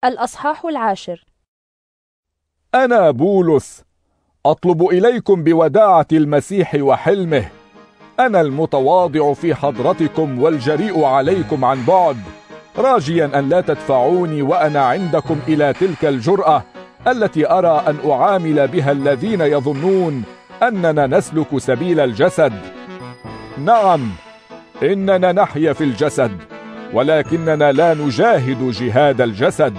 الأصحاح 10. أنا بولس أطلب إليكم بوداعة المسيح وحلمه، أنا المتواضع في حضرتكم والجريء عليكم عن بعد، راجيا أن لا تدفعوني وأنا عندكم إلى تلك الجرأة التي أرى أن أعامل بها الذين يظنون أننا نسلك سبيل الجسد. نعم، إننا نحيا في الجسد، ولكننا لا نجاهد جهاد الجسد،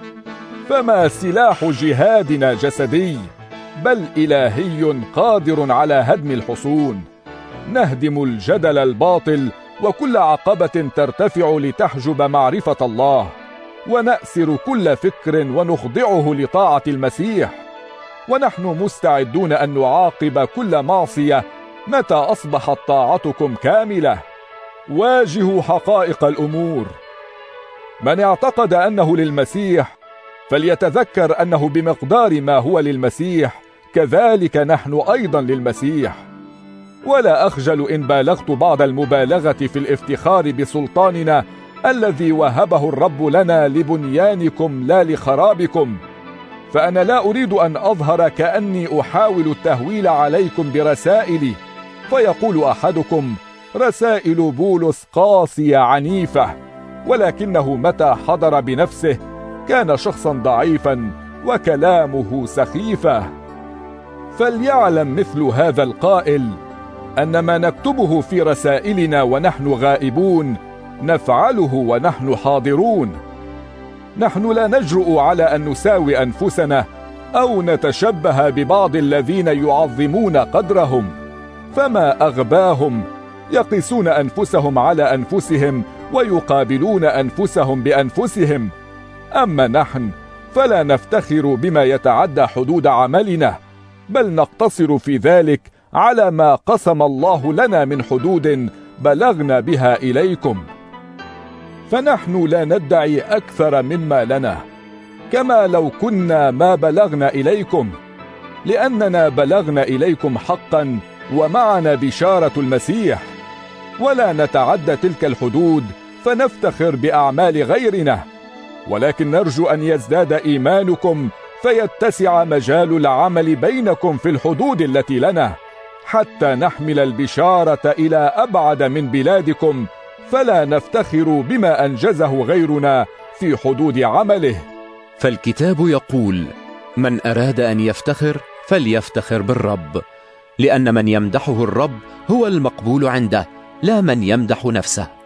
فما سلاح جهادنا جسدي، بل إلهي قادر على هدم الحصون. نهدم الجدل الباطل وكل عقبة ترتفع لتحجب معرفة الله، ونأسر كل فكر ونخضعه لطاعة المسيح، ونحن مستعدون أن نعاقب كل معصية متى أصبحت طاعتكم كاملة. واجهوا حقائق الأمور. من اعتقد أنه للمسيح فليتذكر أنه بمقدار ما هو للمسيح كذلك نحن أيضا للمسيح. ولا أخجل إن بالغت بعض المبالغة في الافتخار بسلطاننا الذي وهبه الرب لنا لبنيانكم لا لخرابكم، فأنا لا أريد أن أظهر كأني أحاول التهويل عليكم برسائلي، فيقول أحدكم: رسائل بولس قاسية عنيفة، ولكنه متى حضر بنفسه كان شخصا ضعيفا وكلامه سخيفة. فليعلم مثل هذا القائل أن ما نكتبه في رسائلنا ونحن غائبون نفعله ونحن حاضرون. نحن لا نجرؤ على أن نساوي أنفسنا أو نتشبه ببعض الذين يعظمون قدرهم، فما أغباهم، يقيسون أنفسهم على أنفسهم ويقابلون أنفسهم بأنفسهم. أما نحن فلا نفتخر بما يتعدى حدود عملنا، بل نقتصر في ذلك على ما قسم الله لنا من حدود بلغنا بها إليكم. فنحن لا ندعي أكثر مما لنا، كما لو كنا ما بلغنا إليكم، لأننا بلغنا إليكم حقا ومعنا بشارة المسيح، ولا نتعدى تلك الحدود فنفتخر بأعمال غيرنا، ولكن نرجو أن يزداد إيمانكم فيتسع مجال العمل بينكم في الحدود التي لنا، حتى نحمل البشارة إلى أبعد من بلادكم، فلا نفتخر بما أنجزه غيرنا في حدود عمله. فالكتاب يقول: من أراد أن يفتخر فليفتخر بالرب، لأن من يمدحه الرب هو المقبول عنده، لا من يمدح نفسه.